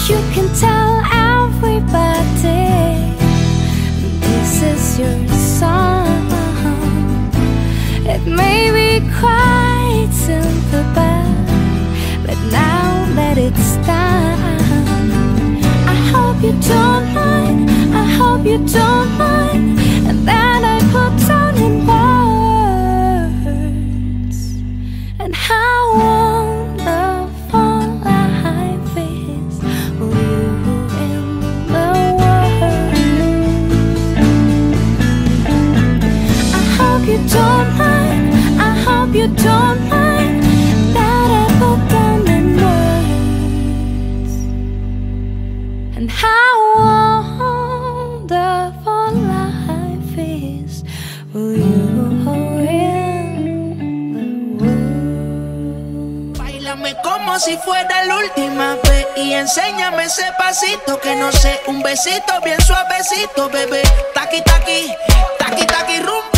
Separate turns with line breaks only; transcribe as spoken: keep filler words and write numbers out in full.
you can tell everybody this is your song. It may be quite simple, but, but now that it's done, I hope you don't mind, I hope you don't mind, and then I put down in words and how wonderful life is with you in the world. I hope you don't mind, I hope you don't mind that I put down in words and how wonderful life is with you in the world.
Báilame como si fuera la última vez y enséñame ese pasito que no sé, un besito bien suavecito, bebé. Taqui, taqui, taqui, taqui, rum.